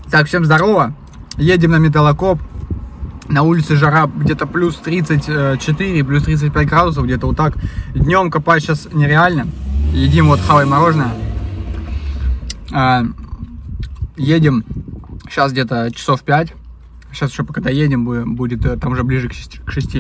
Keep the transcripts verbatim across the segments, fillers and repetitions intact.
Так, всем здорово. Едем на металлокоп. На улице жара где-то плюс тридцать четыре, плюс тридцать пять градусов, где-то вот так. Днем копать сейчас нереально. Едим вот хавай мороженое. А, едем сейчас где-то часов пять. Сейчас еще пока доедем, будет там уже ближе к шести.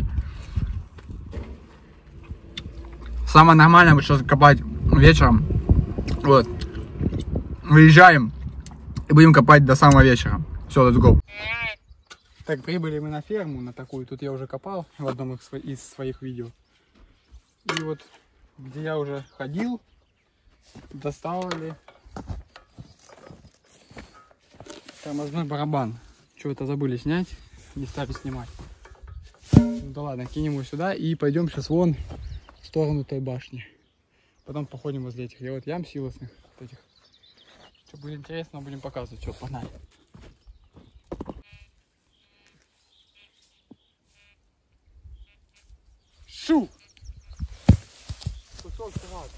Самое нормальное будет сейчас копать вечером. Вот. Выезжаем и будем копать до самого вечера. Все, let's go. Так, прибыли мы на ферму, на такую. Тут я уже копал в одном из своих видео. И вот, где я уже ходил, доставали тормозной барабан. Чего-то забыли снять, не стали снимать. Ну да ладно, кинем его сюда и пойдем сейчас вон в сторону той башни. Потом походим возле этих вот ям силосных. Вот этих. Что будет интересно, будем показывать. Что, погнали. Шу! Кусок сразу.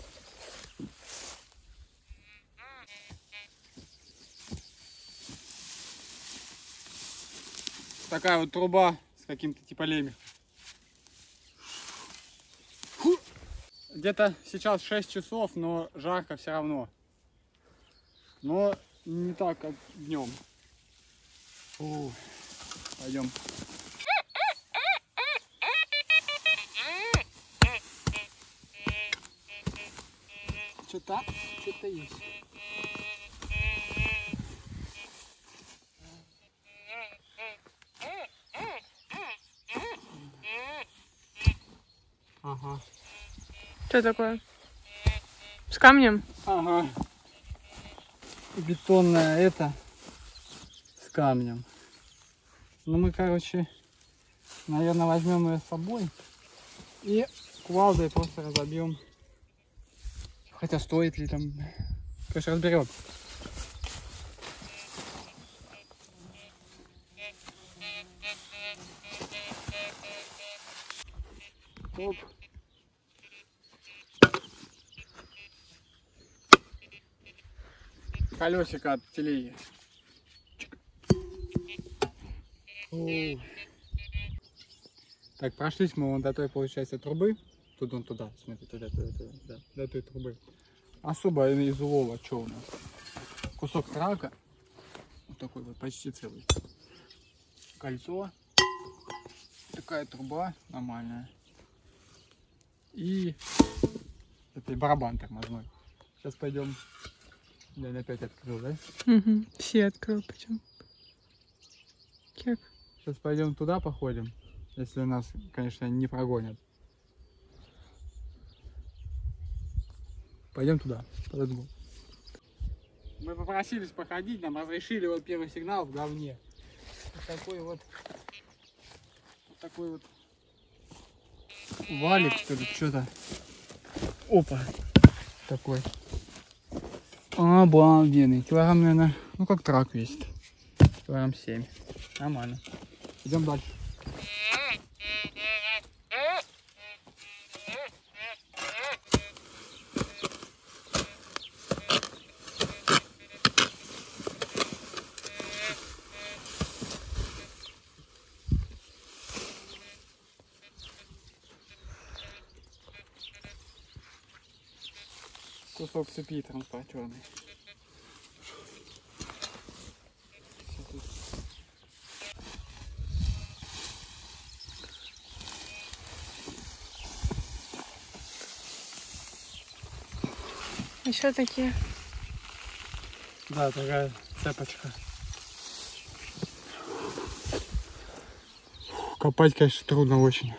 Такая вот труба с каким-то типа лемехом. Где-то сейчас шесть часов, но жарко все равно. Но не так, как днем. Фу. Пойдем. Что-то, что-то есть. Ага. Что такое? С камнем? Ага. Бетонная это с камнем. Ну мы, короче, наверное, возьмем ее с собой и кувалдой просто разобьем. Хотя стоит ли там, конечно, разберем. Оп. Колесико от телеги. Так, прошлись мы вон до той, получается, трубы. Тут он туда, смотри, туда, туда, туда, туда, до той трубы. Особо из улова, что у нас? Кусок трака. Вот такой вот, почти целый. Кольцо. Такая труба нормальная. И это барабан тормозной. Сейчас пойдем. Я опять открыл, да? Угу. Все открыл, причем. Как? Сейчас пойдем туда походим, если нас, конечно, не прогонят. Пойдем туда. Подожду. Мы попросились походить, нам разрешили вот первый сигнал в говне. Вот такой вот, вот такой вот валик, что ли, что-то. Опа, такой. Обалденный. Килограмм, наверное, ну как трак весит. Килограмм семь. Нормально. Идем дальше. Кусок цепи транспортерный. Еще такие. Да, такая цепочка. Копать, конечно, трудно очень.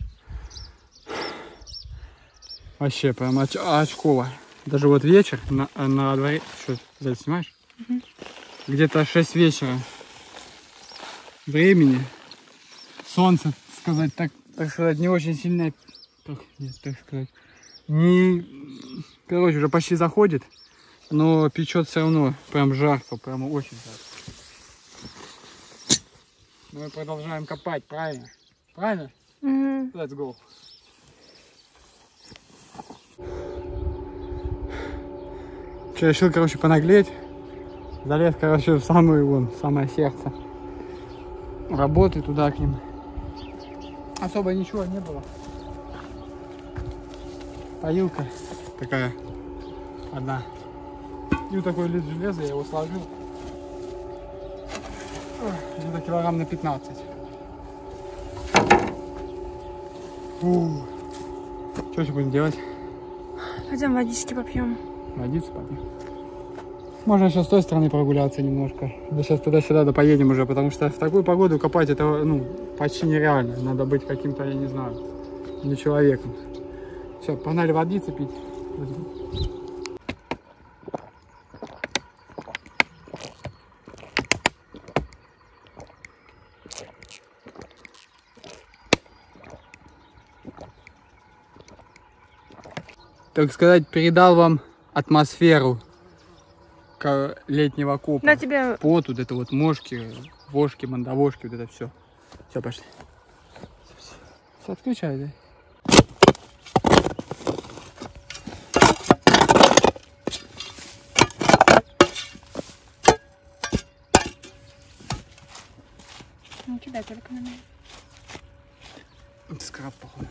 Вообще прям оч очково. Даже вот вечер на, на дворе. Что, здесь снимаешь? Угу. Где-то шесть вечера времени. Солнце, сказать так, так сказать, не очень сильное. Так, нет, так сказать. Не, короче, уже почти заходит, но печет все равно. Прям жарко, прямо очень жарко. Мы продолжаем копать, правильно? Правильно? Угу. Let's go. Решил, короче, понаглеть. Залез, короче, в самое, вон, в самое сердце работы туда к ним. Особо ничего не было. Поилка такая одна. И вот такой лист железа, я его сложил. Где-то килограмм на пятнадцать. Фу. Что еще будем делать? Пойдем водички попьем. Водиться попьем. Можно сейчас с той стороны прогуляться немножко. Да сейчас туда-сюда да поедем уже, потому что в такую погоду копать это, ну, почти нереально. Надо быть каким-то, я не знаю, не человеком. Все, погнали водиться пить. Так сказать, передал вам атмосферу летнего копа. На тебе. Пот, вот это вот мошки, вошки, мандавошки, вот это все. Все, пошли. Все, все отключай, да? Не кидай только на меня. Это скраб, походу.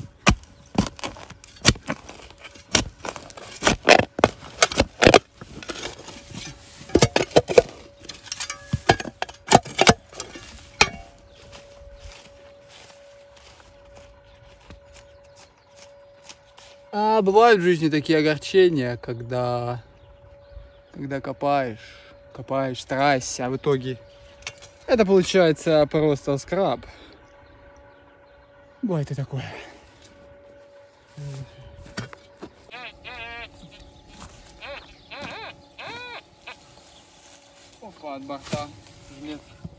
А бывают в жизни такие огорчения, когда, когда копаешь, копаешь, стараешься, а в итоге это получается просто скраб. Бывает и такое. Опа, от борта желез.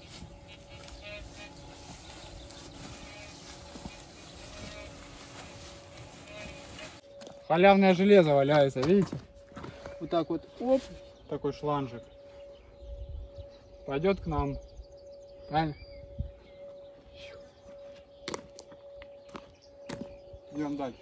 Халявное железо валяется, видите? Вот так вот, оп, такой шланжик. Пойдет к нам. Правильно? Идем дальше.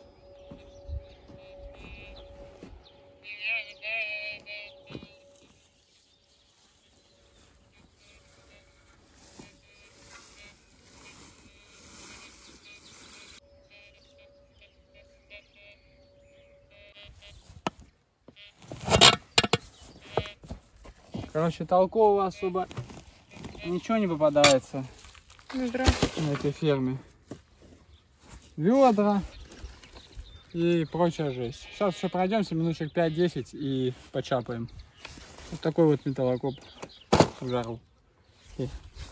Короче, толкового особо ничего не попадается Ведра. на этой ферме. Ведра и прочая жесть. Сейчас еще пройдемся минуточек пять-десять и почапаем. Вот такой вот металлокоп в жару. И...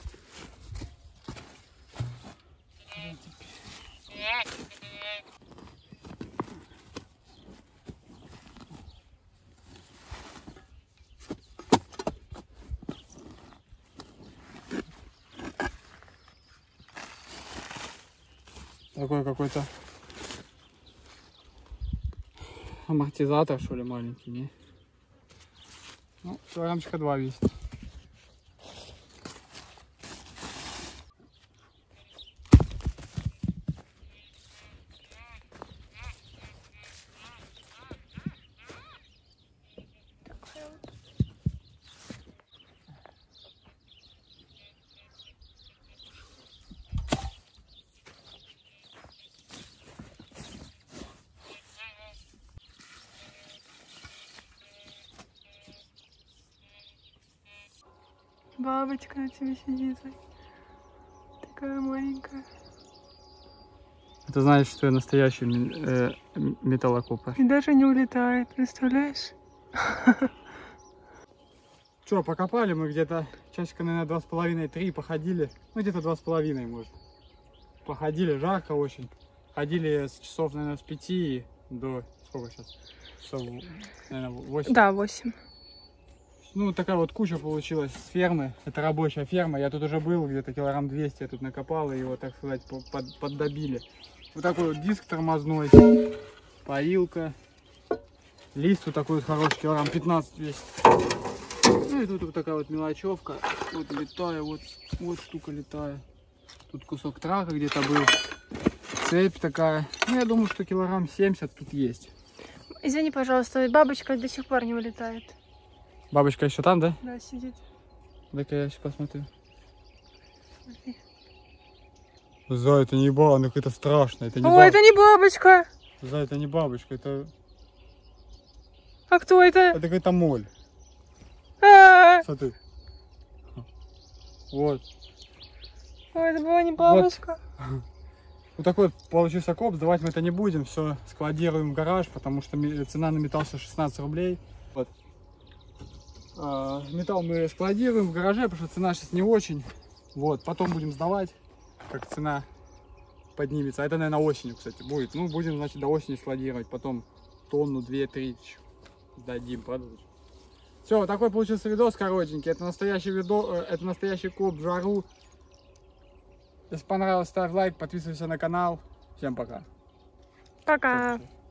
Такой какой-то амортизатор, что ли, маленький, не? Ну, килограммчика два весит. Бабочка на тебе сидит. Такая маленькая. Это значит, что я настоящий э, металлокоп. И даже не улетает, представляешь? Че, покопали мы где-то часика, наверное, два с половиной, три походили. Ну, где-то два с половиной, может. Походили, жарко очень. Ходили с часов, наверное, с пяти до... Сколько сейчас? Часов, наверное, восемь. Да, восемь. Ну, такая вот куча получилась с фермы. Это рабочая ферма. Я тут уже был, где-то килограмм двести я тут накопал, и его, так сказать, под, поддобили. Вот такой вот диск тормозной, поилка, лист вот такой вот хороший, килограмм пятнадцать весит. Ну и тут вот такая вот мелочевка. Вот летая, вот, вот штука летая. Тут кусок трака где-то был. Цепь такая. Ну, я думаю, что килограмм семьдесят тут есть. Извини, пожалуйста, бабочка до сих пор не улетает. Бабочка еще там, да? Да, сидит. Дай-ка я сейчас посмотрю. Смотри. За, это не баба, ну это страшно. Это не О, баб- это не бабочка. За, это не бабочка, это, А кто это? это какая-то моль. А, Смотри. Вот. Ой, это была не бабочка. Вот такой вот получился коп, сдавать мы это не будем, все складируем в гараж, потому что ми- цена на металл сейчас шестнадцать рублей. Вот. А, металл мы складируем в гараже, потому что цена сейчас не очень. Вот, потом будем сдавать, как цена поднимется. А это, наверное, осенью, кстати, будет. Ну, будем, значит, до осени складировать, потом тонну, две-три сдадим, продадим. Все, вот такой получился видос коротенький. Это настоящий видос, это настоящий коп в жару. Если понравилось, ставь лайк, подписывайся на канал. Всем пока. Пока. Всё.